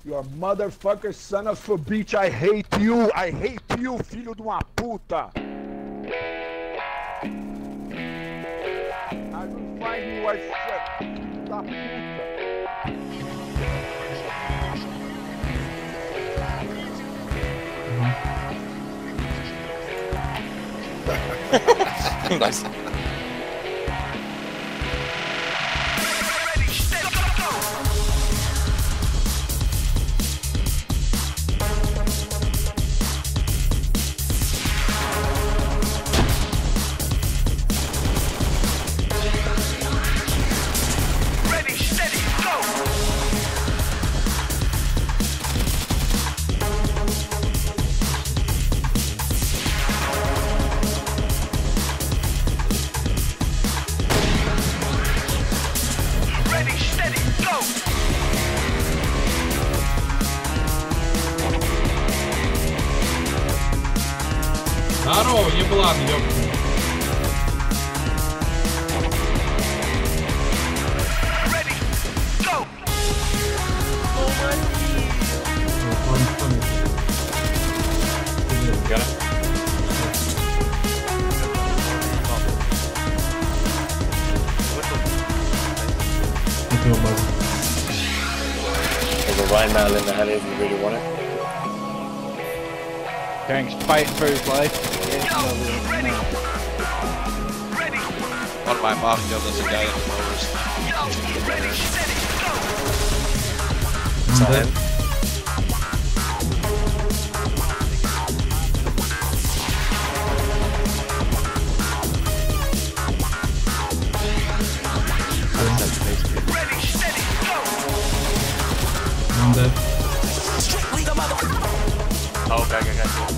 You are motherfucker son of a bitch. I hate you. I hate you, filho de uma puta. I will find you a shit, filho da puta. Nice. Здорово, еблан, ёпта. Got it? There's a Rhine Mal in the heli if you really want it. TuRaNg's fighting for his life. On my mark, there's a guy in the forest. It's on him. I'm dead. Oh, okay.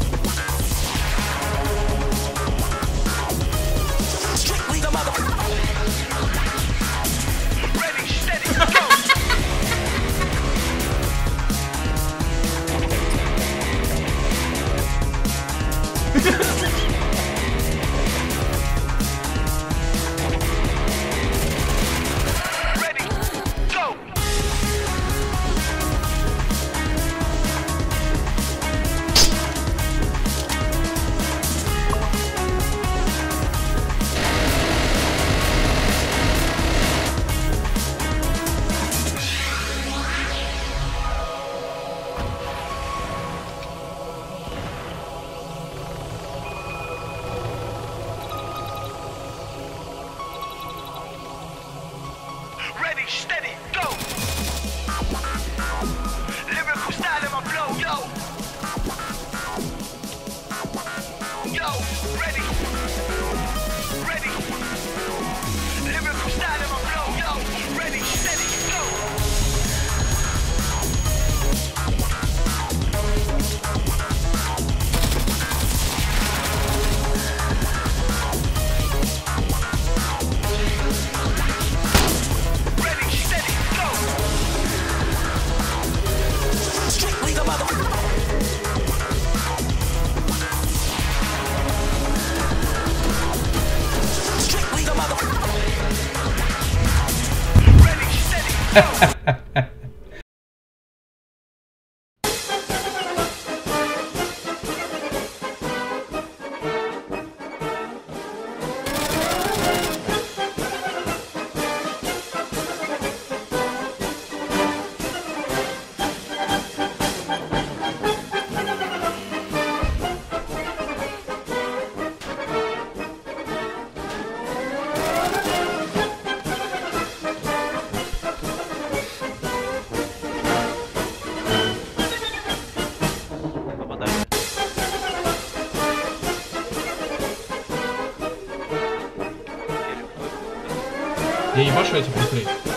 Ready, steady, go! Lyrical style in my flow, yo! Yo, ready! Ready! Lyrical style in my flow, yo! Ready, steady, go! Я ебашу эти быстрее.